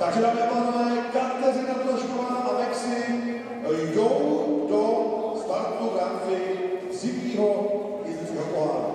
Takže dámy a pánové, Kateřina Tlašková a Lexi jdou do startu v rámci zimního jezdícího poháru.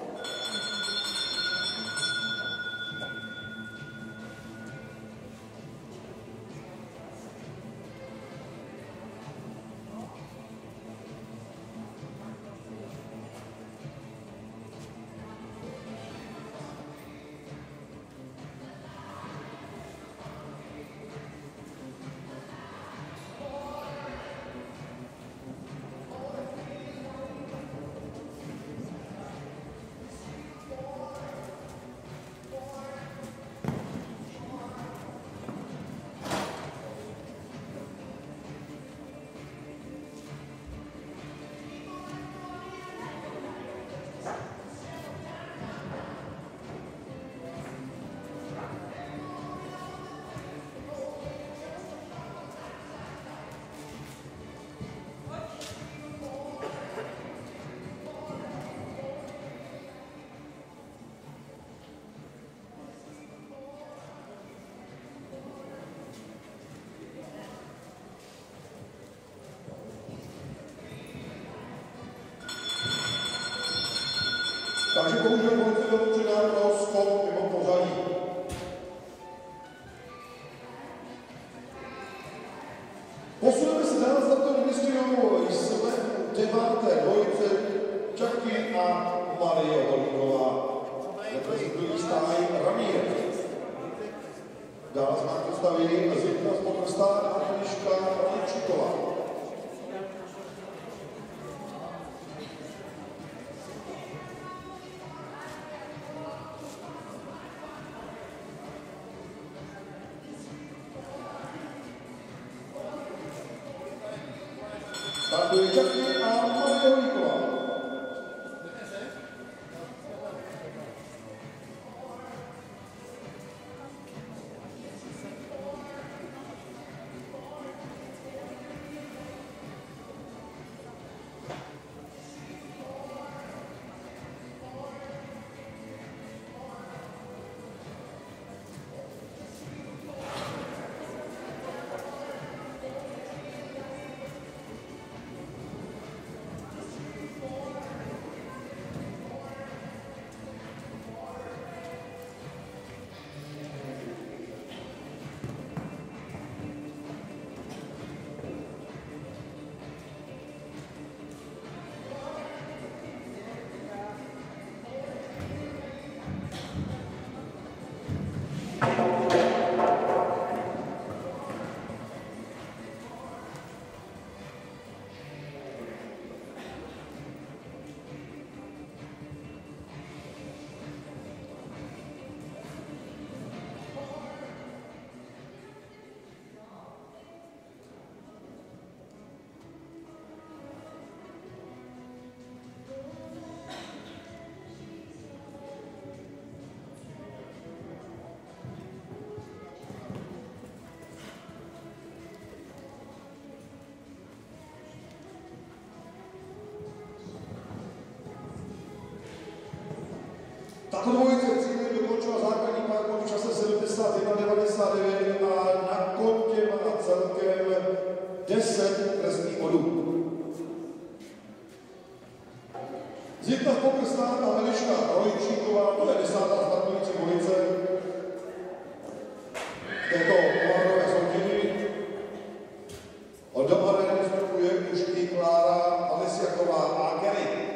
Takže bohužel policie byla určená pro skok mimo pořadí. Posuneme se dál za to umístěnou, jsme u 9. dvojice Čaky a Marie Holíková. Reprezentují stáj Ramírez. Dále jsme představili Zítra z Potrstán a Eliška Raničíková. Startuje Čaky a Marie Holíková. Tato dvojice cílem dokončila základní parkour v čase 71,99 a na kontě má celkem 10 trestných bodů. Zítra z Potrstán a Eliška Raničíková, to je 10. startující dvojice v této pohárové soutěži. Od doma vystupuje už i Klára Alesiaková a Kenny.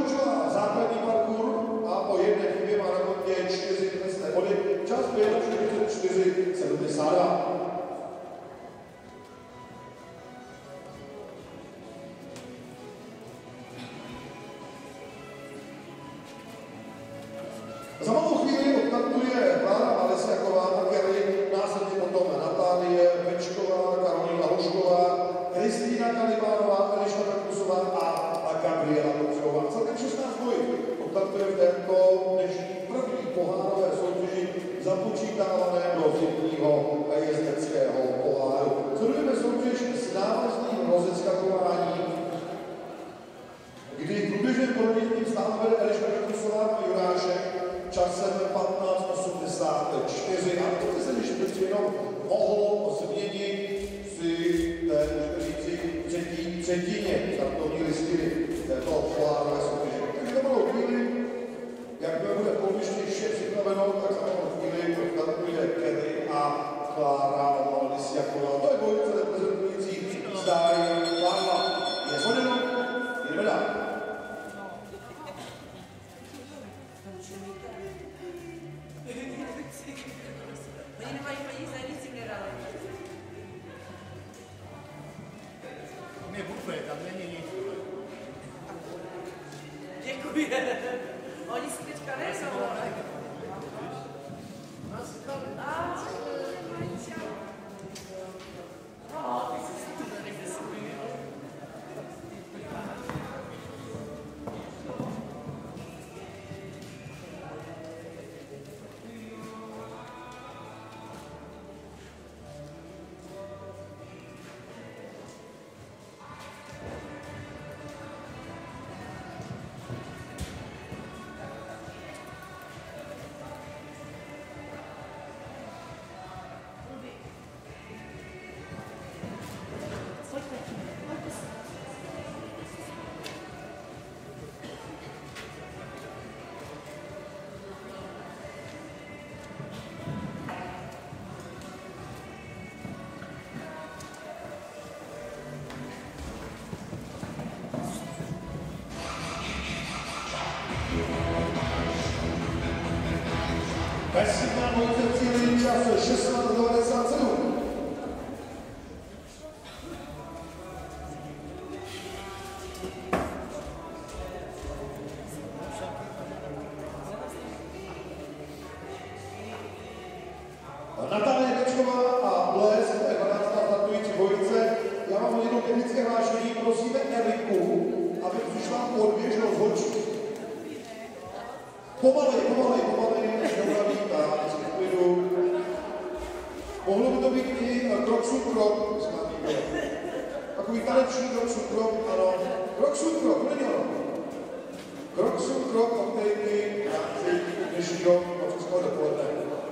dokončila základní parkour a po jedné chybě má na kontě 4 trestné body. Čas byl 44,72. Za malou chvíli odtartuje Klára Malesiaková, také následně potom Natálie Večková, Karolína Hošková, Kristýna Kalibárová, Eliška Takusová a Gabriela Dobřová. Celkem 16 bojů odtartuje v této dnešní první pohárové soutěži započítávané do zimního jezdeckého poháru. Sledujeme soutěž s návazným rozeskakováním, kdy průběžným poroditním stále vede Eliška Takusová a Jurášek časem 15:84 a to se již přeci jenom mohlo změnit při té, můžeme říci, třetí třetině startovní listiny této pohárové soutěže. Takže to bylo chvíli, jakmile bude kolbiště vše připraveno, tak za malou chvíli startuje Kevin a Klára Malesiaková. To je dvojice reprezentující Stáj Klára. Je zhodeno, jdeme dál. Oni nemají peníze, nic jim nedali. Tam je bufet, tam není nic. Děkuji. Oni si teďka nejsou. No, ty jsi si tu tady nesmí. Vesmírná dvojice v cíli čas 16:97. Natálie Večková a Blesk, 12. startující dvojice. Já mám jedno technické hlášení, prosíme Eriku, aby přišla podběžnou zhočí. Pomalej, než dopraví, tak, v klidu. Mohlo by to být i krok krok, takový taneční krok, ano. Krok, není ono. Krok, o který by rádi dnešního českého dopoledne.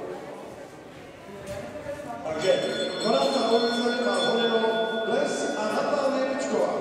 Takže 12. dvojice má zhodeno Les a Natálie Večková.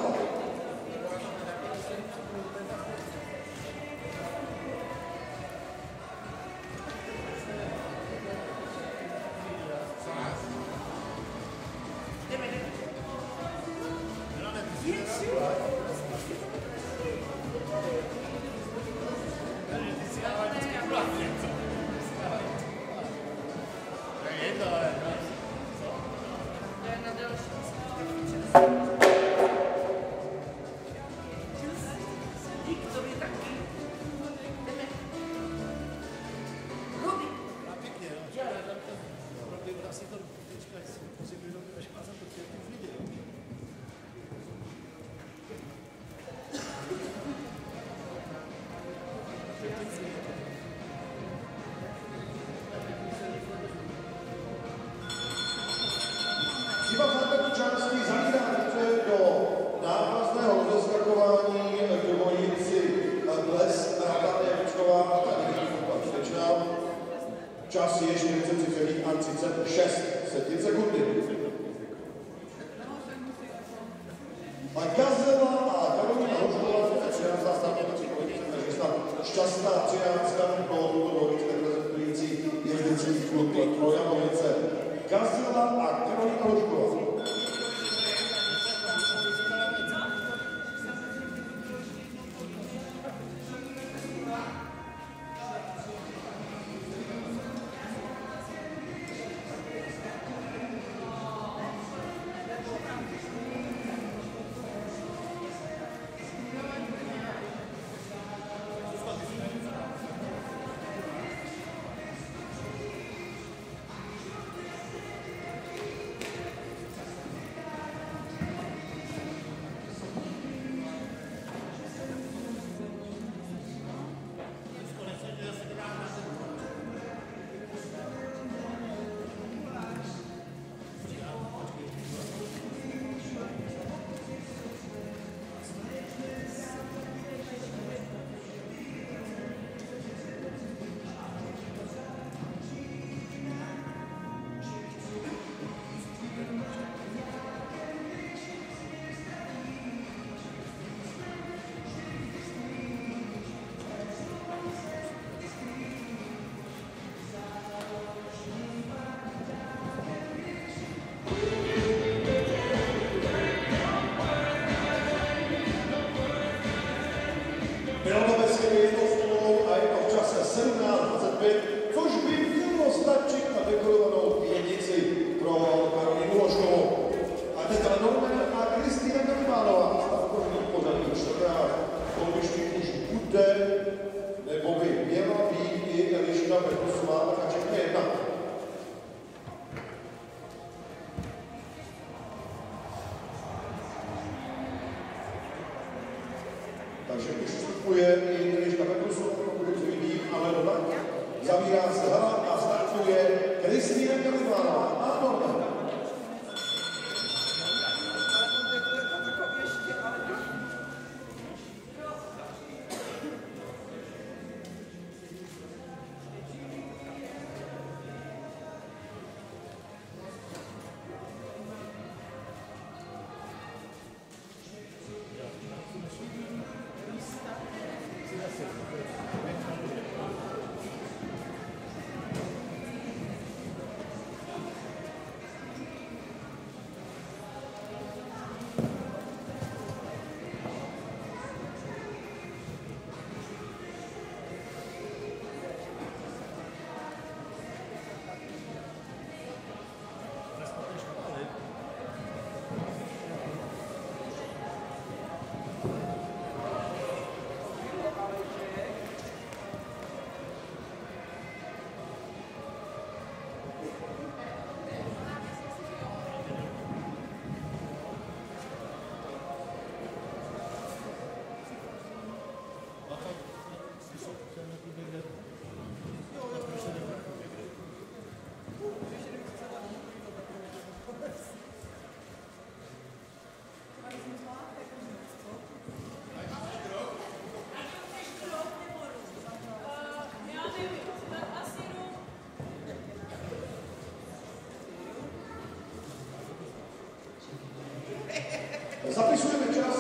Chyba v základní části zavíráte do návazného rozeskakování dvojici Les a Natálie Večková a Tečná. Čas je 43,36 sekundy. A Gazela a Karolína Hošková, to je 13. startovací dvojice, takže snad šťastná 13. pro tuto dvojici reprezentující jezdecký klub Trojanovice. Gazela a Karolína Hošková. vteřin, což by mělo stačit na dekorovanou jednici pro Karolínu Ložkovou. A teď Norman a Kristýna Kalimánová startovní pořadí čtvrtá. Kolbišky už bude, nebo by měla být i Eliška Petrusová, tak čeká jedna. Takže už vstupuje i Eliška Petrusová, pokud dobře vidím, ale doba. Zavírá se hala a startuje Kristýna Kalimánová a Norman. Zapisujeme čas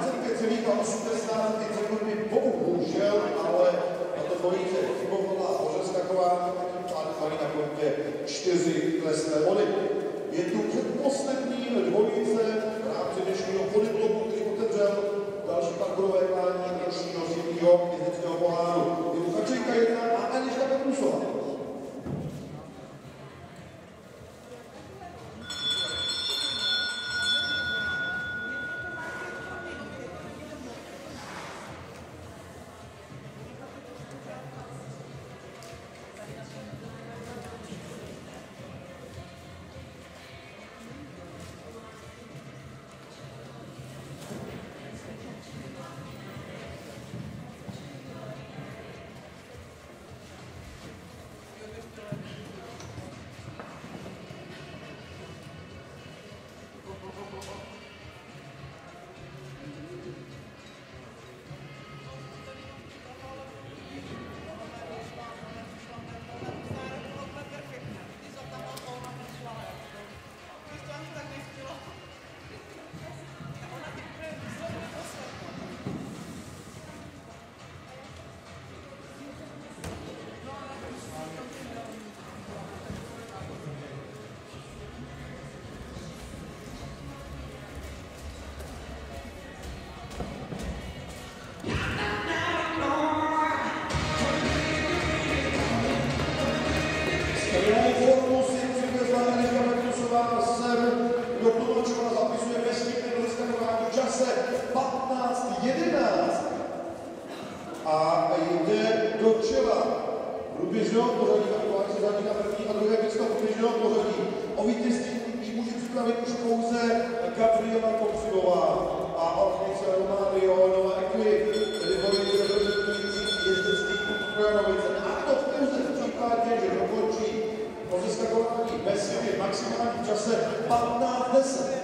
25,80 sekundy, bohužel, ale tato dvojice chybovala Ořeskaková, mají na kontě 4 lesné body. Je tu předposlední dvojice v rámci dnešního politlobu, který otevřel další parkourové klání ročního zimního jezdectého poháru. Je tu Kačejka 1 a Eliška Petrusová. A jde do čela průběžného pořadí, aktuálně se řadí na první a druhé místo průběžného pořadí. O vítězství může připravit už pouze Gabriela Kopřivová a Orchnice Romário Nova Equi, tedy dvojice reprezentující jezdecký klub Trojanovice. A to pouze v případě, že dokončí rozeskakování bez chyby v maximálním čase 15:10.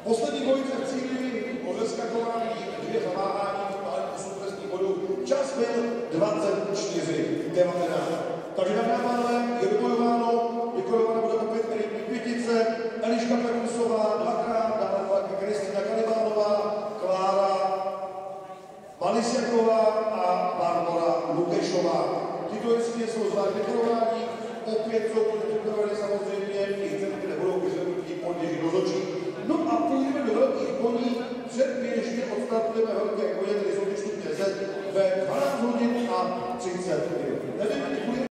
Poslední dvojice v cíli o zeskakování 2 zaváhání, 8 trestních bodů. Čas byl 24:19. Takže dámy a pánové, je dobojováno, vykonována bude opět elitní pětice, Eliška Permusová dvakrát, dále Kristina Kalibánová, Klára Malisjaková a Barbora Lukešová. Tyto jeskyně jsou zvlášť vykonováni, opět jsou připraveny samozřejmě i ceny, které budou vyzvednutí podněží rozhodčí. No a půjdeme do velkých koní, předběžně odstartujeme velké koně, které jsou stupně Z ve 12 hodin a 30 minut.